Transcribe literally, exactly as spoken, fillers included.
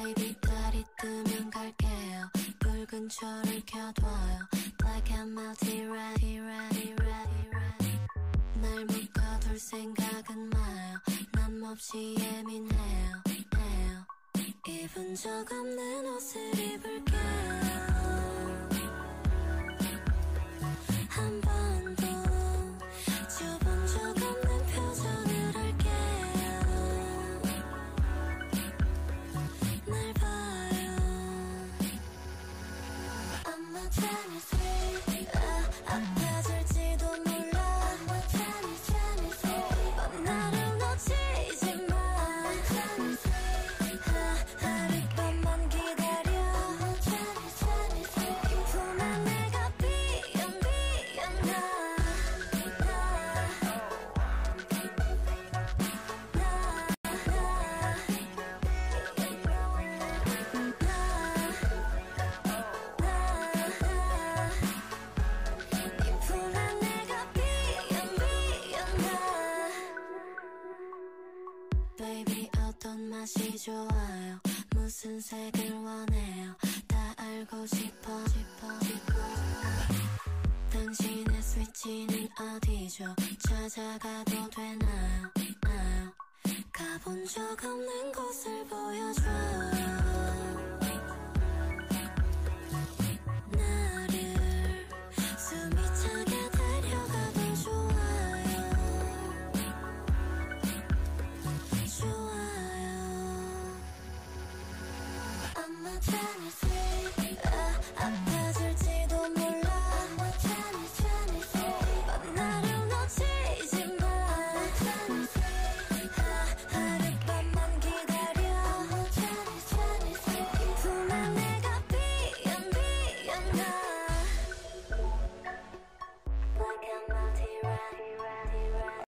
Baby 달이 뜨면 갈게요. 불 근처를 켜둬요. Black and melty ready ready ready ready. 날 묶어둘 생각은 마요. 난 몹시 예민해요 해요. 입은 적 없는 옷을 입을게요. 한 번도 줘본 적 없는 표정을 할게요. 날 봐요. I'm not twenty-three. 아, 아파질지도 몰라. I'm not twenty-three. 넌 나를 놓치지 마. I'm not twenty-three. 하, 하룻밤만 기다려. I'm not twenty-three. 품에 내가 비연 비연 나. Baby 어떤 맛이 좋아요? 무슨 색을 원해요? 다 알고 싶어 싶어 싶어. 당신의 스위치는 어디죠? 찾아가도 되나요? 나요? 가본 적 없는 곳을 보여줘요. 나를 숨이 차게 데려가도 좋아요. 좋아요. I'm not twenty-three.